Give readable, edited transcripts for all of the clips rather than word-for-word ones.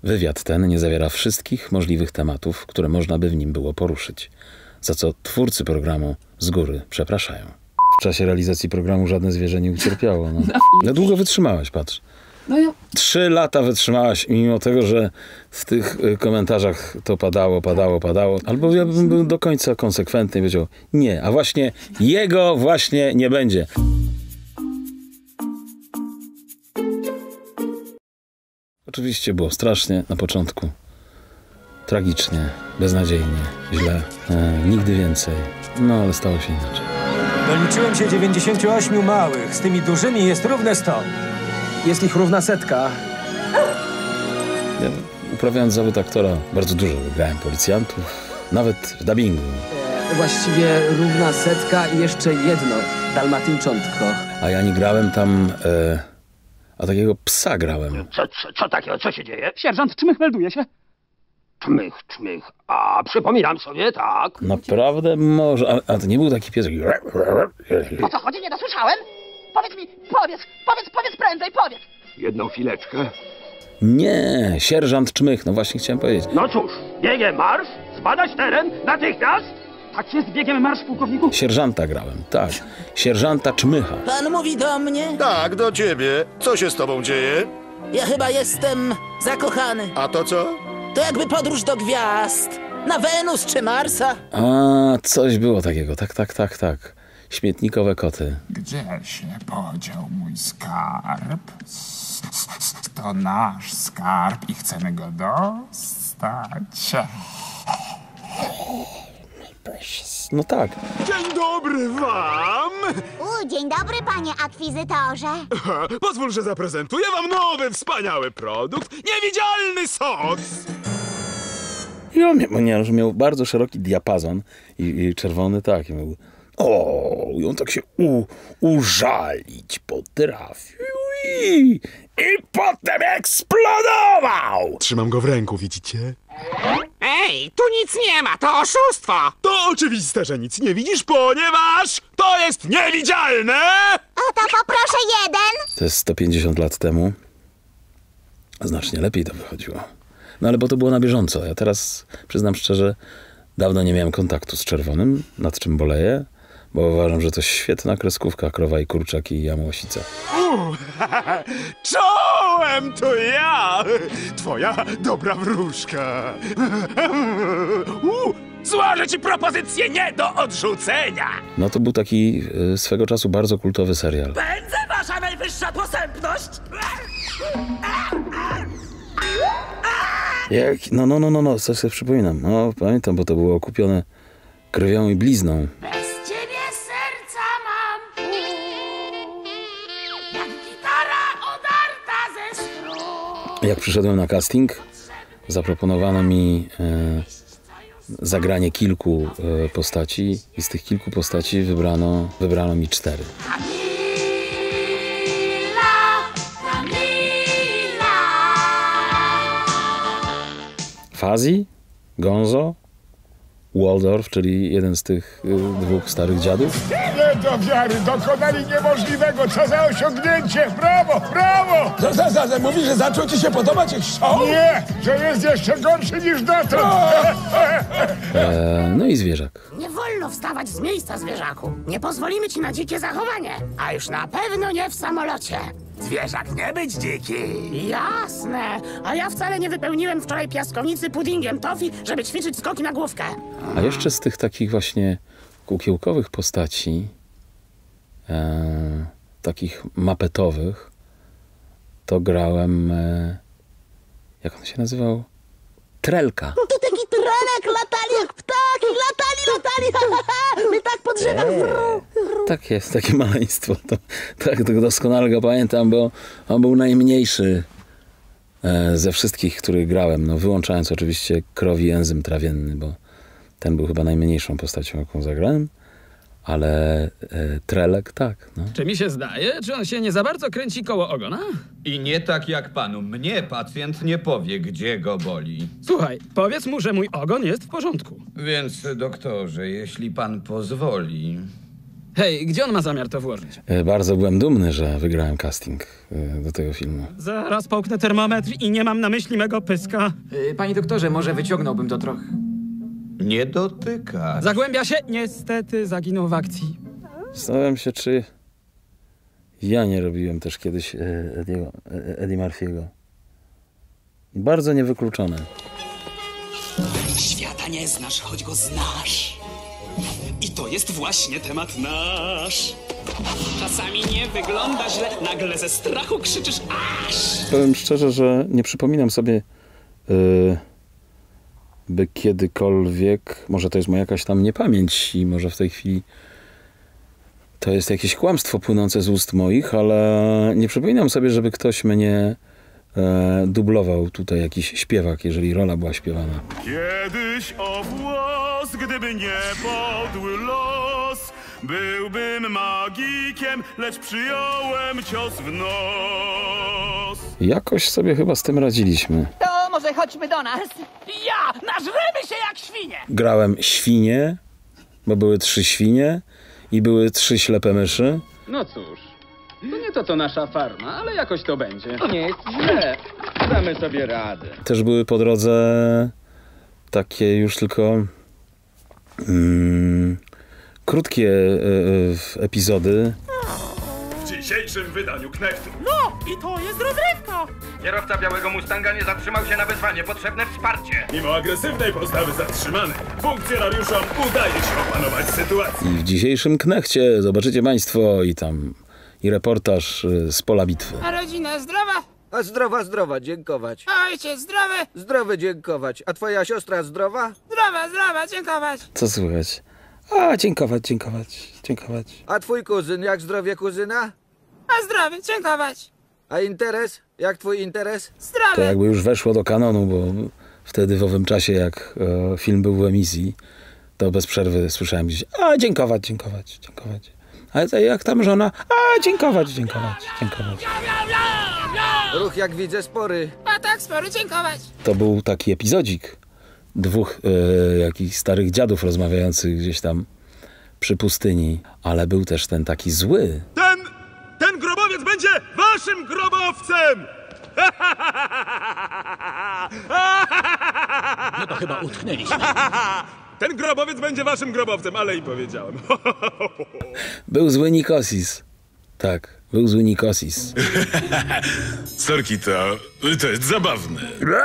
Wywiad ten nie zawiera wszystkich możliwych tematów, które można by w nim było poruszyć, za co twórcy programu z góry przepraszają. W czasie realizacji programu żadne zwierzę nie ucierpiało. No długo wytrzymałaś, patrz. 3 lata wytrzymałaś, mimo tego, że w tych komentarzach to padało. Albo ja bym był do końca konsekwentny i powiedział, nie, a właśnie jego właśnie nie będzie. Oczywiście było strasznie na początku. Tragicznie, beznadziejnie, źle. Nigdy więcej. No, ale stało się inaczej. Doliczyłem się 98 małych. Z tymi dużymi jest równe 100. Jest ich równa 100. Ja, uprawiając zawód aktora, bardzo dużo grałem policjantów, nawet w dubbingu. Właściwie równa 100 i jeszcze jedno. Dalmatyńczątko. A ja nie grałem tam... a takiego psa grałem. Co takiego? Co się dzieje? Sierżant Czmych melduje się. Czmych. A, przypominam sobie, tak. Naprawdę może... A to nie był taki pies... O co chodzi? Nie dosłyszałem? Powiedz mi, powiedz prędzej, powiedz! Jedną chwileczkę. Nie, sierżant Czmych, no właśnie chciałem powiedzieć. No cóż, biegiem marsz, zbadać teren, natychmiast. Tak jest, biegiem marsz, pułkowniku. Sierżanta grałem, tak. Sierżanta Czmycha. Pan mówi do mnie? Tak, do ciebie. Co się z tobą dzieje? Ja chyba jestem zakochany. A to co? To jakby podróż do gwiazd. Na Wenus czy Marsa. A, coś było takiego, tak. Śmietnikowe koty. Gdzie się podział mój skarb? To nasz skarb i chcemy go dostać. No tak. Dzień dobry wam! Dzień dobry, panie akwizytorze. Pozwól, że zaprezentuję wam nowy, wspaniały produkt. Niewidzialny sos! I on miał bardzo szeroki diapazon i czerwony tak. I miał, i on tak się użalić potrafił i potem eksplodował! Trzymam go w ręku, widzicie? Ej, tu nic nie ma, to oszustwo! To oczywiste, że nic nie widzisz, ponieważ to jest niewidzialne! O, to poproszę jeden. To jest 150 lat temu. Znacznie lepiej to wychodziło. No ale bo to było na bieżąco. Ja teraz, przyznam szczerze, dawno nie miałem kontaktu z czerwonym, nad czym boleję, bo uważam, że to świetna kreskówka Krowa i Kurczak i Jamłosica. Czołem to ja! Twoja dobra wróżka. Złożę ci propozycję nie do odrzucenia! No to był taki swego czasu bardzo kultowy serial. Pędzę, wasza najwyższa posępność! No, coś sobie przypominam. No, pamiętam, bo to było okupione krwią i blizną. Bez ciebie serca mam pół, jak gitara odarta ze strun. Jak przyszedłem na casting, zaproponowano mi zagranie kilku postaci i z tych kilku postaci wybrano mi 4. Fuzzy, Gonzo, Waldorf, czyli jeden z tych 2 starych dziadów. Nie do wiary, dokonali niemożliwego, co za osiągnięcie! Brawo, brawo! Mówi, że zaczął ci się podobać ich show? Nie, że jest jeszcze gorszy niż dotąd! No i zwierzak. Nie wolno wstawać z miejsca, zwierzaku. Nie pozwolimy ci na dzikie zachowanie. A już na pewno nie w samolocie. Zwierzak nie być dziki. Jasne. A ja wcale nie wypełniłem wczoraj piaskownicy puddingiem tofi, żeby ćwiczyć skoki na główkę. A jeszcze z tych takich właśnie kukiełkowych postaci, takich mapetowych, to grałem, jak on się nazywał? Trelka. To taki trelek, latali jak ptaki, latali. My tak po drzewach Tak jest, takie maleństwo. Tak doskonale go pamiętam, bo on był najmniejszy ze wszystkich, których grałem. No, wyłączając oczywiście krowi enzym trawienny, bo ten był chyba najmniejszą postacią, jaką zagrałem. Ale Trelek tak, no. Czy mi się zdaje? Czy on się nie za bardzo kręci koło ogona? I nie tak jak panu. Mnie pacjent nie powie, gdzie go boli. Słuchaj, powiedz mu, że mój ogon jest w porządku. Więc, doktorze, jeśli pan pozwoli... Hej, gdzie on ma zamiar to włożyć? Bardzo byłem dumny, że wygrałem casting do tego filmu. Zaraz połknę termometr i nie mam na myśli mego pyska. Panie doktorze, może wyciągnąłbym to trochę. Nie dotyka. Zagłębia się? Niestety zaginął w akcji. Zastanawiam się, czy ja nie robiłem też kiedyś Eddie Murphy'ego. Bardzo niewykluczone. Świata nie znasz, choć go znasz. I to jest właśnie temat nasz. Czasami nie wygląda źle, nagle ze strachu krzyczysz aż. Powiem szczerze, że nie przypominam sobie, by kiedykolwiek, może to jest moja jakaś tam niepamięć i może w tej chwili to jest jakieś kłamstwo płynące z ust moich, ale nie przypominam sobie, żeby ktoś mnie dublował tutaj jakiś śpiewak, jeżeli rola była śpiewana. Kiedyś o włos, gdyby nie podły los, byłbym magikiem, lecz przyjąłem cios w nos. Jakoś sobie chyba z tym radziliśmy. To może chodźmy do nas. Ja! Nażremy się jak świnie! Grałem świnie, bo były 3 świnie i były 3 ślepe myszy. No cóż, to nie nasza farma, ale jakoś to będzie. Nie jest źle, damy sobie radę. Też były po drodze takie już tylko krótkie epizody. W dzisiejszym wydaniu Knechtu. No i to jest rozrywka! Kierowca białego Mustanga nie zatrzymał się na wezwanie. Potrzebne wsparcie. Mimo agresywnej postawy zatrzymany, funkcjonariuszom udaje się opanować sytuację. I w dzisiejszym Knechcie zobaczycie państwo i reportaż z pola bitwy. A rodzina zdrowa? A zdrowa, dziękować. A ojciec zdrowy? Zdrowy, dziękować. A twoja siostra zdrowa? Zdrowa, dziękować. Co słychać? A, dziękować. A twój kuzyn, jak zdrowie kuzyna? A zdrowy, dziękować. A interes? Jak twój interes? Zdrowy. To jakby już weszło do kanonu, bo wtedy w owym czasie, jak film był w emisji, to bez przerwy słyszałem gdzieś: a, dziękować. A jak tam żona? A, dziękować. Ruch, jak widzę, spory. A tak, spory, dziękować. To był taki epizodzik 2 jakichś starych dziadów rozmawiających gdzieś tam przy pustyni, ale był też ten taki zły. Ten grobowiec będzie waszym grobowcem! No to chyba utknęliśmy. Ten grobowiec będzie waszym grobowcem, ale i powiedziałem. Był zły Nikosis. Tak, był zły Nikosis. Sorki, to jest zabawne.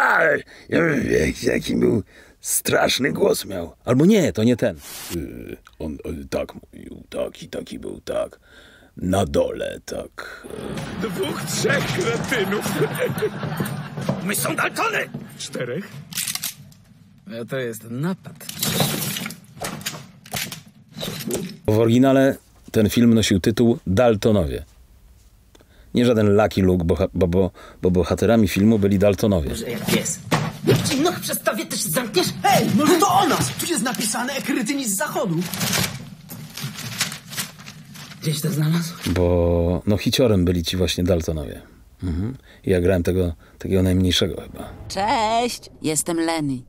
Jaki był straszny głos miał. Albo nie, to nie ten. On tak mówił, taki był, tak. Na dole, tak. 2, 3 kretynów. My są Daltony! 4. To jest napad. W oryginale ten film nosił tytuł Daltonowie. Nie żaden Lucky Luke, bo bohaterami filmu byli Daltonowie. Jak pies. Jak ci nóg przestawię, też zamkniesz? Hej, może to o nas! Tu jest napisane ekrytyni z zachodu. Gdzieś to znalazł? Bo hiciorem byli ci właśnie Daltonowie. I ja grałem takiego najmniejszego chyba. Cześć, jestem Lenny.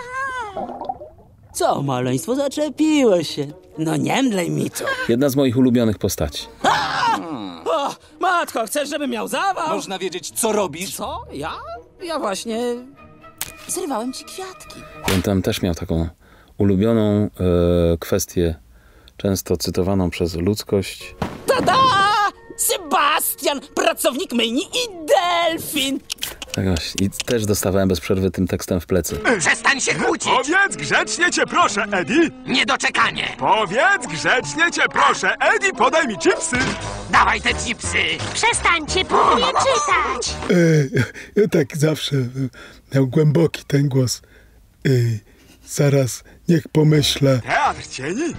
Co, maleństwo, zaczepiłeś się. No nie mdlej mi to. Jedna z moich ulubionych postaci. O, matko, chcesz, żebym miał zawał? Można wiedzieć, co robisz? Co? Ja właśnie... Zrywałem ci kwiatki. On tam też miał taką ulubioną kwestię, często cytowaną przez ludzkość. Tada! Sebastian, pracownik myjni i delfin. Tak właśnie. I też dostawałem bez przerwy tym tekstem w plecy. Przestań się kłócić! Powiedz grzecznie cię proszę, Eddie! Niedoczekanie! Powiedz grzecznie cię proszę, Eddie, podaj mi chipsy! Dawaj te chipsy! Przestańcie, próbuję czytać. Ja tak zawsze miał głęboki ten głos. Zaraz, niech pomyślę. Teatr cieni?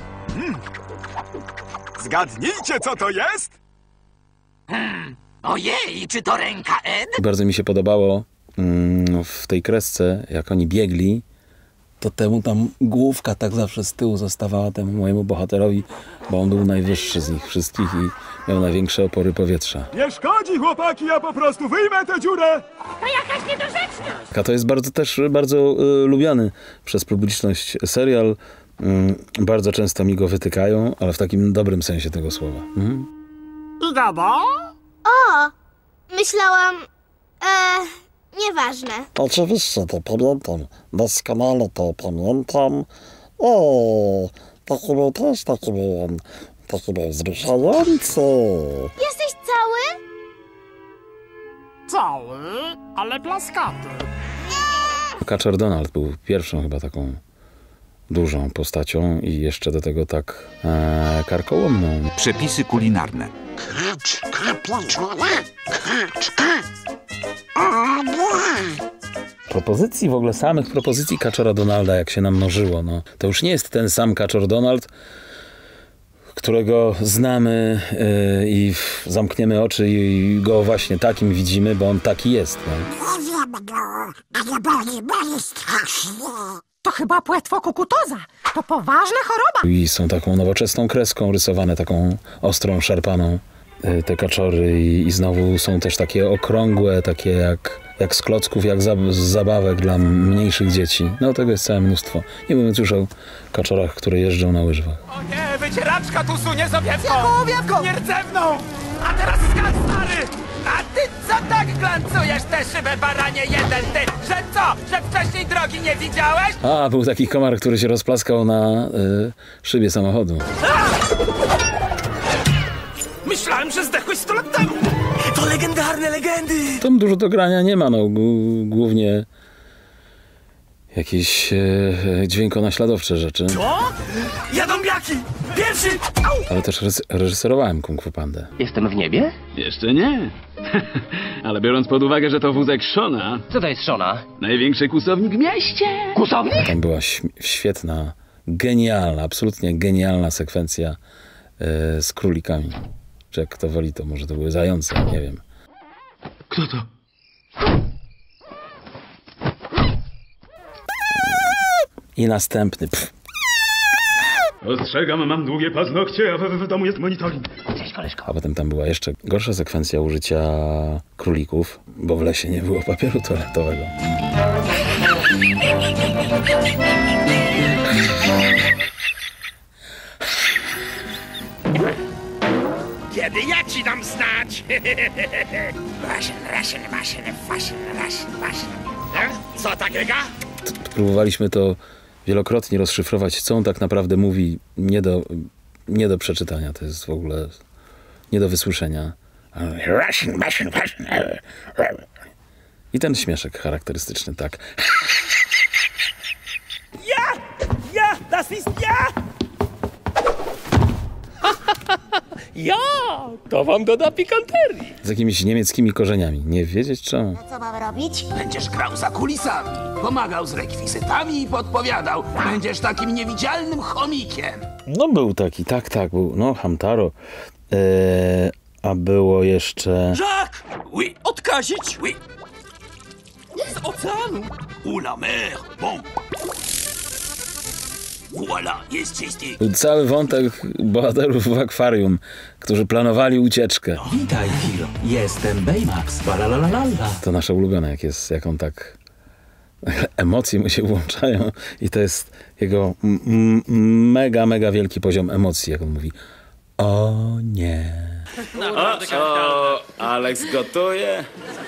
Zgadnijcie, co to jest? Ojej, czy to ręka Ed? Bardzo mi się podobało w tej kresce, jak oni biegli, to temu tam główka tak zawsze z tyłu zostawała temu mojemu bohaterowi, bo on był najwyższy z nich wszystkich i miał największe opory powietrza. Nie szkodzi, chłopaki, ja po prostu wyjmę tę dziurę! To jakaś niedorzeczność! A to jest bardzo lubiany przez publiczność serial. Bardzo często mi go wytykają, ale w takim dobrym sensie tego słowa. Zgoda? O, myślałam... nieważne. Oczywiście to pamiętam. Doskonale to pamiętam. O, taki był też, taki był wzruszający. Jesteś cały? Cały, ale plaskaty. Kaczor Donald był pierwszą chyba taką dużą postacią i jeszcze do tego tak karkołomną. Przepisy kulinarne. Propozycji, w ogóle samych propozycji Kaczora Donalda, jak się namnożyło, no, to już nie jest ten sam Kaczor Donald, którego znamy i zamkniemy oczy i go właśnie takim widzimy, bo on taki jest. No. Ale boli strasznie. To chyba płetwokukutoza. To poważna choroba. I są taką nowoczesną kreską rysowane, taką ostrą, szarpaną te kaczory i znowu są też takie okrągłe, takie jak z klocków, jak z zabawek dla mniejszych dzieci. No tego jest całe mnóstwo. Nie mówiąc już o kaczorach, które jeżdżą na łyżwach. O nie, wycieraczka tu sunie z owiewką! Jaką owiewką? Nierdzewną! A teraz skacz, stary! A ty co tak glancujesz tę szybę, baranie jeden, ty? Że co? Że wcześniej drogi nie widziałeś? A, był taki komar, który się rozplaskał na szybie samochodu. Myślałem, że zdechłeś 100 lat temu! To legendarne legendy! Tam dużo do grania nie ma, no głównie jakieś dźwiękonaśladowcze rzeczy. Co? Jadombiaki! Pierwszy! Au! Ale też reżyserowałem Kung Fu Pandę. Jestem w niebie? Jeszcze nie. Ale biorąc pod uwagę, że to wózek Shona... Co to jest Shona? Największy kłusownik w mieście! Kłusownik? Tam była świetna, genialna, absolutnie genialna sekwencja z królikami. Czy jak kto woli, to może to były zające, nie wiem. Kto to? I następny. Ostrzegam, mam długie paznokcie, a w domu jest monitoring. Cześć, koleżko. A potem tam była jeszcze gorsza sekwencja użycia królików, bo w lesie nie było papieru toaletowego. Kiedy ja ci dam znać? Co takiego? Próbowaliśmy to wielokrotnie rozszyfrować, co on tak naprawdę mówi. Nie do przeczytania, to jest w ogóle nie do wysłyszenia. I ten śmieszek charakterystyczny, tak. Ja, das ist ja! Ja, to wam doda pikanterii. Z jakimiś niemieckimi korzeniami. Nie wiedzieć czemu. Co mam robić? Będziesz grał za kulisami, pomagał z rekwizytami i podpowiadał. Będziesz takim niewidzialnym chomikiem. No był taki, tak, był. No, Hamtaro. A było jeszcze... Jacques! Oui, odkazić? Oui. Z oceanu. Ou la mer, bon. Voilà, jest czysty. Był cały wątek bohaterów w akwarium, którzy planowali ucieczkę. Witaj, Filo. Jestem Baymax. Balalalala. To nasze ulubione, jak on tak... Emocje mu się włączają i to jest jego mega wielki poziom emocji, jak on mówi. O nie. O, Alex gotuje.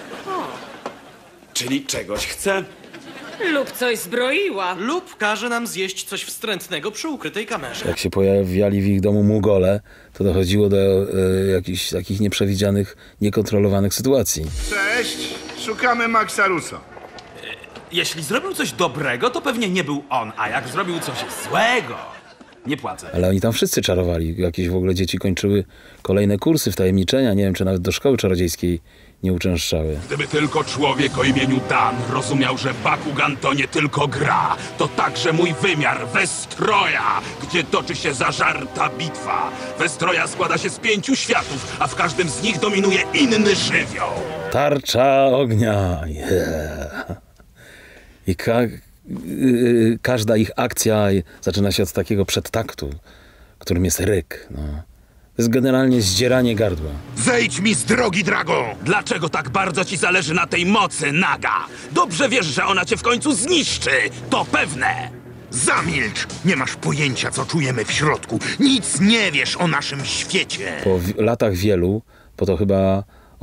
Czyli czegoś chce. Lub coś zbroiła. Lub każe nam zjeść coś wstrętnego przy ukrytej kamerze. Jak się pojawiali w ich domu Mugole, to dochodziło do jakichś takich nieprzewidzianych, niekontrolowanych sytuacji. Cześć, szukamy Maxa Russo. Jeśli zrobił coś dobrego, to pewnie nie był on, a jak zrobił coś złego, nie płacę. Ale oni tam wszyscy czarowali. Jakieś w ogóle dzieci kończyły kolejne kursy wtajemniczenia. Nie wiem, czy nawet do szkoły czarodziejskiej nie uczęszczały. Gdyby tylko człowiek o imieniu Dan rozumiał, że Bakugan to nie tylko gra, to także mój wymiar Westroja, gdzie toczy się zażarta bitwa. Westroja składa się z 5 światów, a w każdym z nich dominuje inny żywioł. Tarcza ognia. Yeah. I każda ich akcja zaczyna się od takiego przedtaktu, którym jest ryk. No. To jest generalnie zdzieranie gardła. Zejdź mi z drogi, Drago! Dlaczego tak bardzo ci zależy na tej mocy, Naga? Dobrze wiesz, że ona cię w końcu zniszczy, to pewne! Zamilcz! Nie masz pojęcia, co czujemy w środku. Nic nie wiesz o naszym świecie. Po latach wielu, bo to chyba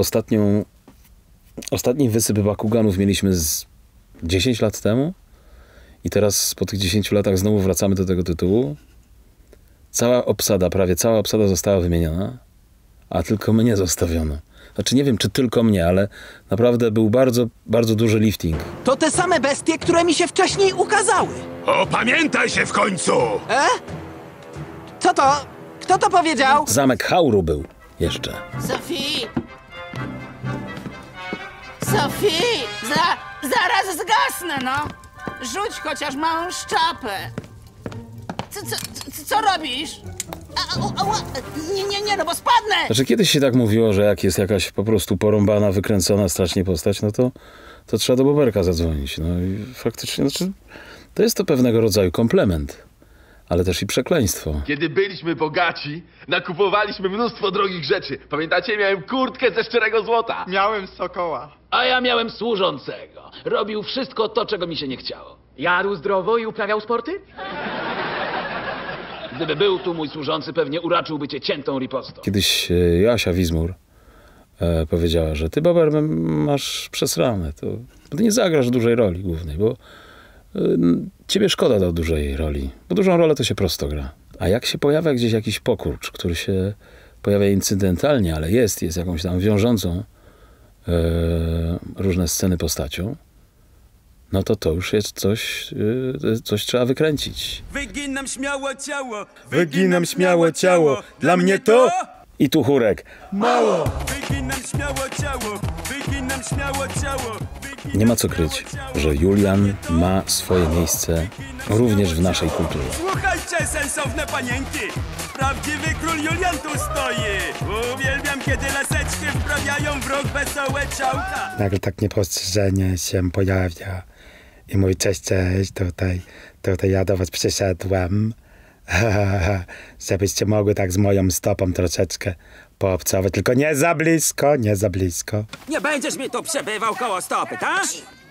ostatni wysyp Bakuganów mieliśmy z 10 lat temu i teraz po tych 10 latach znowu wracamy do tego tytułu. Cała obsada, prawie cała obsada została wymieniona, a tylko mnie zostawiono. Znaczy nie wiem, czy tylko mnie, ale naprawdę był bardzo, bardzo duży lifting. To te same bestie, które mi się wcześniej ukazały. Opamiętaj się w końcu! Co to? Kto to powiedział? Zamek Hauru był jeszcze. Sophie! Sophie! Zaraz zgasnę, no! Rzuć chociaż małą szczapę. Co robisz? Nie, no bo spadnę! Znaczy kiedyś się tak mówiło, że jak jest jakaś po prostu porąbana, wykręcona strasznie postać, no to trzeba do Boberka zadzwonić. No i faktycznie, znaczy, to jest to pewnego rodzaju komplement, ale też i przekleństwo. Kiedy byliśmy bogaci, nakupowaliśmy mnóstwo drogich rzeczy. Pamiętacie, miałem kurtkę ze szczerego złota. Miałem sokoła. A ja miałem służącego. Robił wszystko to, czego mi się nie chciało. Jadł zdrowo i uprawiał sporty? Gdyby był tu mój służący, pewnie uraczyłby cię ciętą ripostą. Kiedyś Joasia Wizmur powiedziała, że ty, Bober, masz przesrane. To ty nie zagrasz dużej roli głównej, bo ciebie szkoda do dużej roli. Bo dużą rolę to się prosto gra. A jak się pojawia gdzieś jakiś pokurcz, który się pojawia incydentalnie, ale jest jakąś tam wiążącą różne sceny postacią, no to już jest coś trzeba wykręcić. Wyginam śmiało ciało, wyginam śmiało ciało, dla mnie to... I tu chórek. Mało! Wyginam śmiało ciało, wyginam śmiało ciało. Nie ma co kryć, że Julian ma swoje miejsce również w naszej kulturze. Słuchajcie, sensowne panienki! Prawdziwy król Julian tu stoi! Uwielbiam, kiedy laseczki wprawiają w rok wesołe ciałka! Nagle tak niepostrzeżenie się pojawia i mówi: cześć, tutaj ja do was przyszedłem, żebyście mogły tak z moją stopą troszeczkę poobcować, tylko nie za blisko, nie za blisko. Nie będziesz mi tu przebywał koło stopy, tak?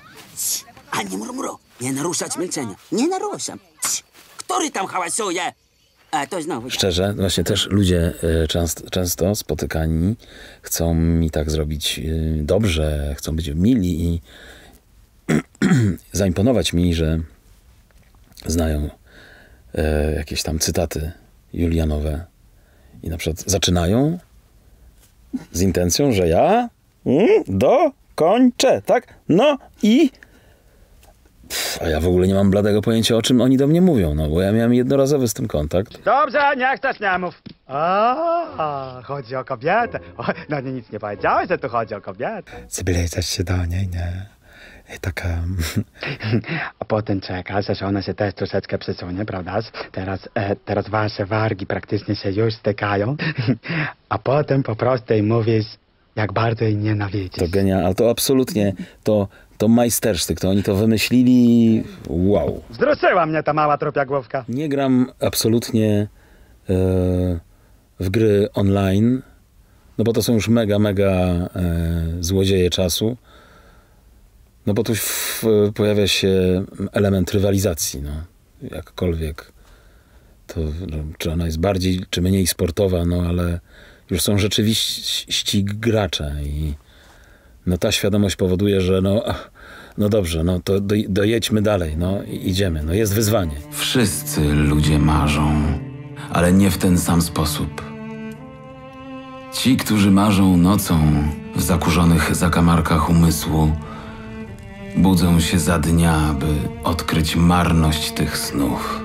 A nie murmuru, nie naruszać milczenia. Nie naruszam. Który tam hałasuje? To znowu. Szczerze, właśnie też ludzie często spotykani chcą mi tak zrobić dobrze, chcą być mili i zaimponować mi, że znają jakieś tam cytaty julianowe i na przykład zaczynają z intencją, że ja dokończę, tak? No i... A ja w ogóle nie mam bladego pojęcia, o czym oni do mnie mówią, no bo ja miałem jednorazowy z tym kontakt. Dobrze, niech też nie mów. Chodzi o kobietę. No nic nie powiedziałeś, że tu chodzi o kobietę. Zbliżasz się do niej, nie? I taka... A potem czekasz, aż ona się też troszeczkę przesunie, prawda? Teraz wasze wargi praktycznie się już stykają. A potem po prostu jej mówisz, jak bardzo jej nienawidzisz. To genialne, ale to absolutnie, to majstersztyk, to oni to wymyślili, wow. Wzruszyła mnie ta mała trupia główka. Nie gram absolutnie w gry online, no bo to są już mega złodzieje czasu. No bo tu pojawia się element rywalizacji, no. Jakkolwiek to, no, czy ona jest bardziej, czy mniej sportowa, no ale już są rzeczywiści gracze i no ta świadomość powoduje, że no dobrze, no to dojedźmy dalej, no i idziemy, no jest wyzwanie. Wszyscy ludzie marzą, ale nie w ten sam sposób. Ci, którzy marzą nocą w zakurzonych zakamarkach umysłu, budzą się za dnia, by odkryć marność tych snów.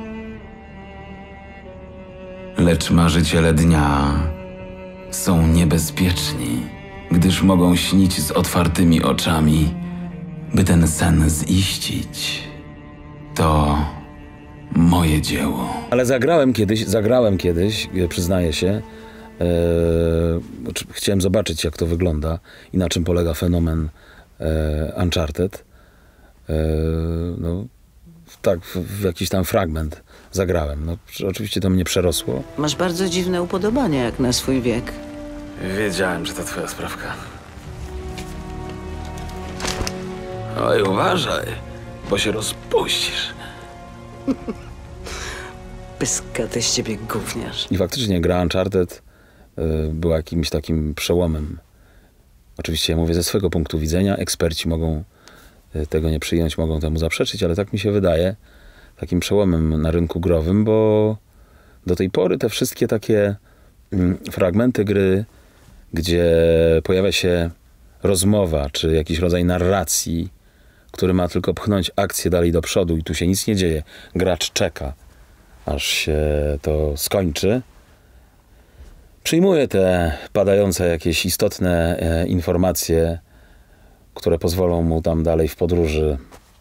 Lecz marzyciele dnia są niebezpieczni, gdyż mogą śnić z otwartymi oczami, by ten sen ziścić. To moje dzieło. Ale zagrałem kiedyś, przyznaję się, chciałem zobaczyć, jak to wygląda i na czym polega fenomen Uncharted. No, tak, w jakiś tam fragment zagrałem. No, oczywiście to mnie przerosło. Masz bardzo dziwne upodobania jak na swój wiek. Wiedziałem, że to twoja sprawka. Oj, uważaj, bo się rozpuścisz. Pyska, ty z ciebie gówniarz. I faktycznie gra Uncharted była jakimś takim przełomem. Oczywiście ja mówię ze swego punktu widzenia, eksperci mogą tego nie przyjąć, mogą temu zaprzeczyć, ale tak mi się wydaje, takim przełomem na rynku growym, bo do tej pory te wszystkie takie fragmenty gry, gdzie pojawia się rozmowa, czy jakiś rodzaj narracji, który ma tylko pchnąć akcję dalej do przodu i tu się nic nie dzieje. Gracz czeka, aż się to skończy. Przyjmuje te padające jakieś istotne informacje, które pozwolą mu tam dalej w podróży.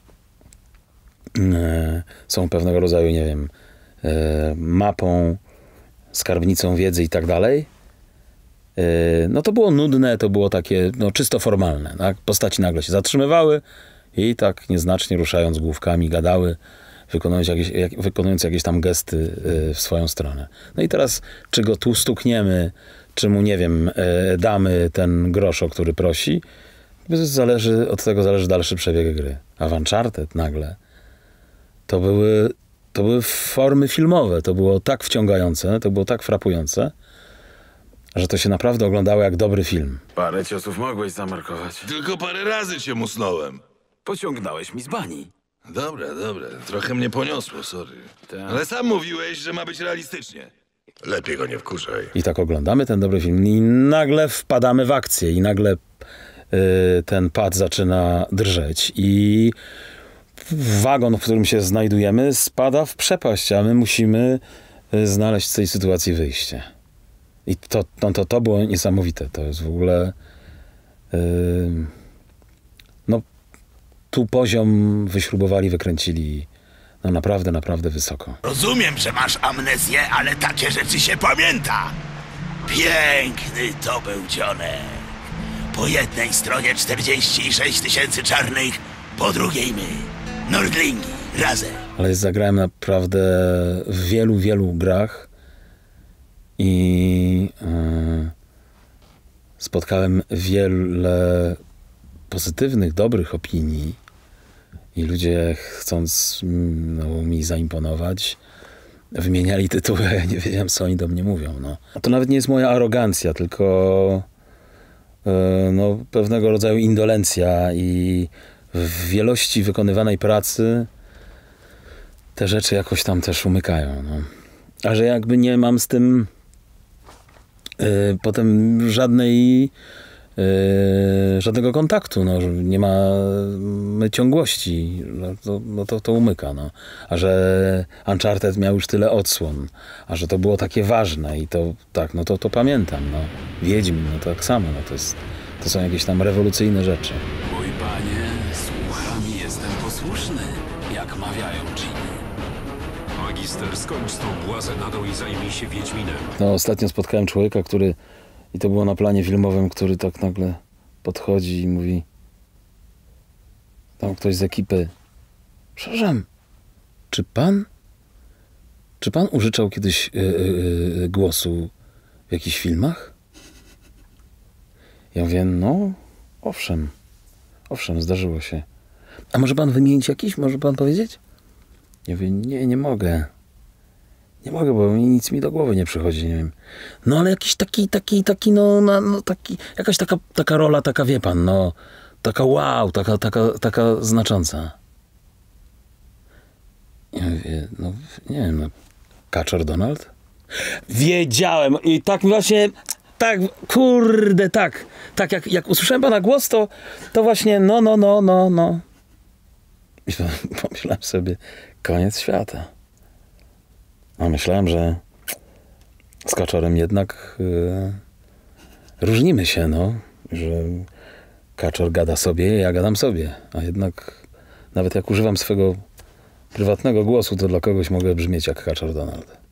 Są pewnego rodzaju, nie wiem, mapą, skarbnicą wiedzy i tak dalej. No to było nudne, to było takie czysto formalne. Tak? Postaci nagle się zatrzymywały i tak nieznacznie ruszając główkami gadały, wykonując jakieś tam gesty w swoją stronę. No i teraz, czy go tu stukniemy, czy mu, nie wiem, damy ten grosz, o który prosi, od tego zależy dalszy przebieg gry. A w Uncharted nagle to były formy filmowe, to było tak wciągające, to było tak frapujące, że to się naprawdę oglądało jak dobry film. Parę ciosów mogłeś zamarkować. Tylko parę razy cię musnąłem. Pociągnąłeś mi z bani. Dobra. Trochę mnie poniosło, sorry. Ale sam mówiłeś, że ma być realistycznie. Lepiej go nie wkurzaj. I tak oglądamy ten dobry film i nagle wpadamy w akcję i nagle ten pad zaczyna drżeć i wagon, w którym się znajdujemy, spada w przepaść, a my musimy znaleźć z tej sytuacji wyjście. I to było niesamowite. To jest w ogóle tu poziom wyśrubowali, wykręcili naprawdę wysoko. Rozumiem, że masz amnezję, ale takie rzeczy się pamięta. Piękny to był dzionek. Po jednej stronie 46 000 czarnych, po drugiej my. Nordlingi, razem. Ale zagrałem naprawdę w wielu grach i spotkałem wiele pozytywnych, dobrych opinii i ludzie, chcąc mi zaimponować, wymieniali tytuły, ja nie wiedziałem, co oni do mnie mówią. A to nawet nie jest moja arogancja, tylko pewnego rodzaju indolencja i w wielości wykonywanej pracy te rzeczy jakoś tam też umykają. A że jakby nie mam z tym potem żadnego kontaktu, nie ma ciągłości, to umyka. A że Uncharted miał już tyle odsłon, a że to było takie ważne i to pamiętam. Wiedźmin, tak samo, to są jakieś tam rewolucyjne rzeczy. Mój panie, słucham i jestem posłuszny, jak mawiają dżiny. Magister, skończ z tą błazenadą i zajmij się Wiedźminem. Ostatnio spotkałem człowieka, i to było na planie filmowym, który tak nagle podchodzi i mówi, tam ktoś z ekipy, przepraszam, czy pan użyczał kiedyś głosu w jakichś filmach? Ja mówię, owszem, zdarzyło się. A może pan wymienić jakiś? Może pan powiedzieć? Ja mówię, nie mogę. Nie mogę, bo nic mi do głowy nie przychodzi, nie wiem. Ale jakiś taki, jakaś taka rola, taka, wie pan, taka wow, taka znacząca. Ja mówię, nie wiem, Kaczor Donald? Wiedziałem i tak właśnie, jak usłyszałem pana głos, to właśnie, I pomyślałem sobie, koniec świata. A myślałem, że z Kaczorem jednak różnimy się, że Kaczor gada sobie, ja gadam sobie, a jednak nawet jak używam swego prywatnego głosu, to dla kogoś mogę brzmieć jak Kaczor Donald.